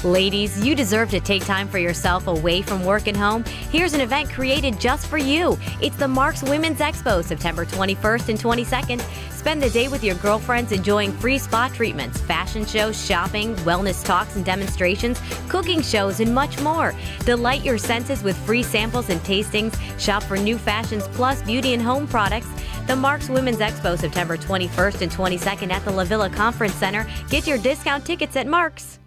Ladies, you deserve to take time for yourself away from work and home. Here's an event created just for you. It's the Marks Women's Expo, September 21st and 22nd. Spend the day with your girlfriends enjoying free spa treatments, fashion shows, shopping, wellness talks and demonstrations, cooking shows, and much more. Delight your senses with free samples and tastings. Shop for new fashions plus beauty and home products. The Marks Women's Expo, September 21st and 22nd at the La Villa Conference Center. Get your discount tickets at Marks.